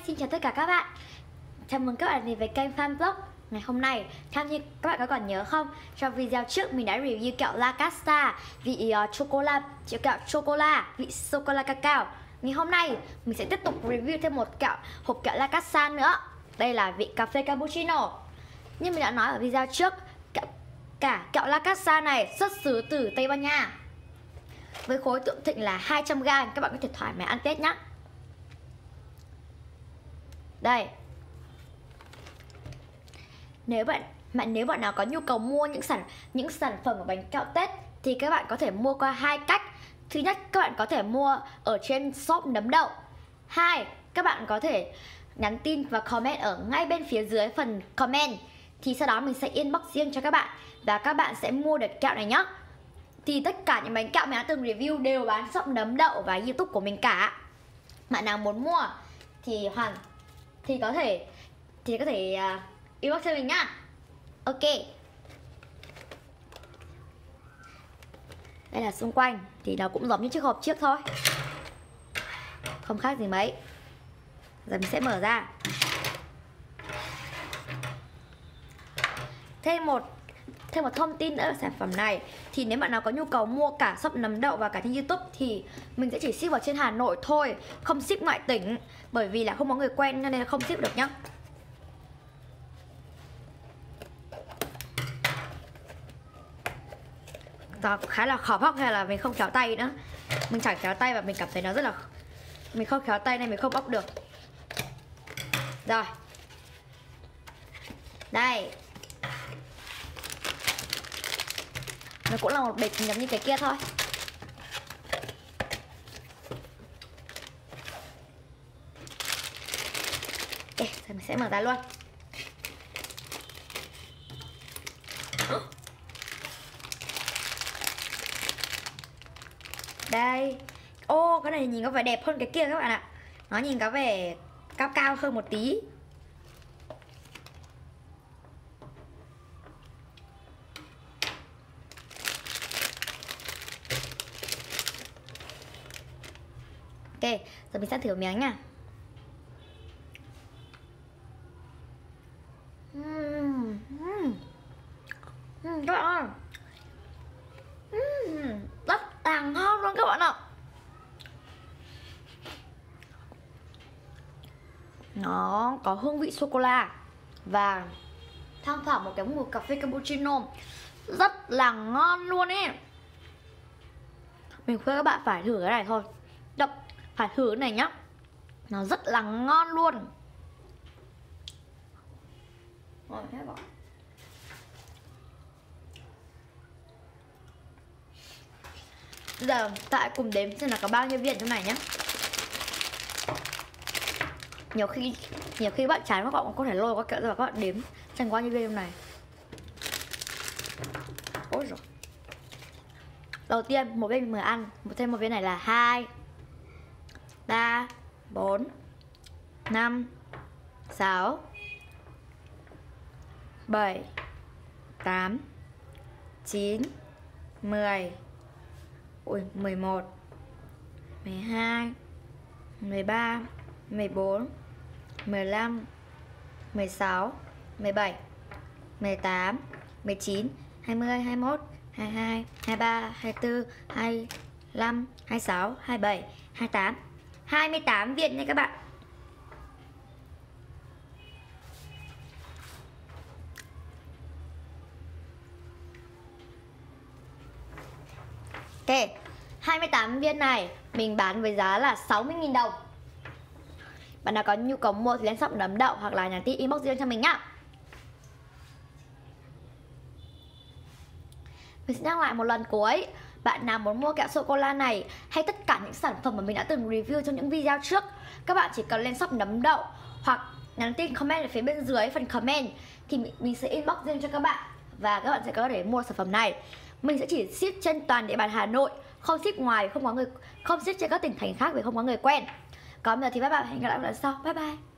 Xin chào tất cả các bạn. Chào mừng các bạn đến với kênh Fan Vlog. Ngày hôm nay, theo như các bạn có còn nhớ không, trong video trước mình đã review kẹo La Casta vị kẹo chocolate vị sô-cô-la cacao. Ngày hôm nay mình sẽ tiếp tục review thêm một hộp kẹo La Casta nữa. Đây là vị cà phê cappuccino. Như mình đã nói ở video trước, kẹo La Casta này xuất xứ từ Tây Ban Nha. Với khối lượng thịnh là 200g, các bạn có thể thoải mái ăn Tết nhé. Đây. Nếu bạn nào có nhu cầu mua những sản phẩm của bánh kẹo Tết thì các bạn có thể mua qua hai cách. Thứ nhất, các bạn có thể mua ở trên shop Nấm Đậu. Hai, các bạn có thể nhắn tin và comment ở ngay bên phía dưới phần comment. Thì sau đó mình sẽ inbox riêng cho các bạn và các bạn sẽ mua được kẹo này nhé. Thì tất cả những bánh kẹo mình đã từng review đều bán shop Nấm Đậu và YouTube của mình cả. Bạn nào muốn mua thì có thể inbox cho mình nhá. Ok. Đây là xung quanh thì nó cũng giống như chiếc hộp trước thôi, không khác gì mấy. Giờ mình sẽ mở ra. Thêm một thông tin nữa là sản phẩm này thì nếu bạn nào có nhu cầu mua cả shop Nấm Đậu và cả trên YouTube thì mình sẽ chỉ ship vào trên Hà Nội thôi, không ship ngoại tỉnh, bởi vì là không có người quen nên là không ship được nhá. Đó, khá là khó bóc hay là mình không khéo tay nữa. Mình chẳng khéo tay và mình cảm thấy nó rất là... Mình không khéo tay nên mình không bóc được. Rồi. Đây. Nó cũng là một bịch giống như cái kia thôi. Ok, giờ mình sẽ mở ra luôn. Đây. Ô, cái này nhìn có vẻ đẹp hơn cái kia các bạn ạ. Nó nhìn có vẻ cao hơn một tí. Ok, giờ mình sẽ thử miếng nha. Các bạn ơi, rất là ngon luôn các bạn ạ. Nó có hương vị sô-cô-la và thoang thoảng một cái mùi cà phê cappuccino, rất là ngon luôn ấy. Mình khuyên các bạn phải thử cái này thôi. Phải thử cái này nhá. Nó rất là ngon luôn. Rồi, hết rồi. Giờ tại cùng đếm xem là có bao nhiêu viên trong này nhá. Nhiều khi bạn chán các bạn có thể lôi qua kẹo và các bạn đếm xem có bao nhiêu viên trong này. Ôi rồi. Đầu tiên một viên mình ăn, thêm một viên này là 2 3 4 5 6 7 8 9 10 11 12 13 14 15 16 17 18 19 20 21 22 23 24 25 26 27 28 28 viên nha các bạn. Ok, 28 viên này mình bán với giá là 60.000 đồng. Bạn nào có nhu cầu mua thì lên shop Nấm Đậu hoặc là nhắn tin inbox riêng cho mình nhá. Mình sẽ nhắc lại một lần cuối. Bạn nào muốn mua kẹo sô-cô-la này hay tất cả những sản phẩm mà mình đã từng review trong những video trước, các bạn chỉ cần lên shop Nấm Đậu hoặc nhắn tin comment ở phía bên dưới phần comment thì mình sẽ inbox riêng cho các bạn và các bạn sẽ có thể mua sản phẩm này. Mình sẽ chỉ ship trên toàn địa bàn Hà Nội, không ship ngoài, không ship trên các tỉnh thành khác vì không có người quen. Còn bây giờ thì bye bye, hẹn gặp lại lần sau. Bye bye.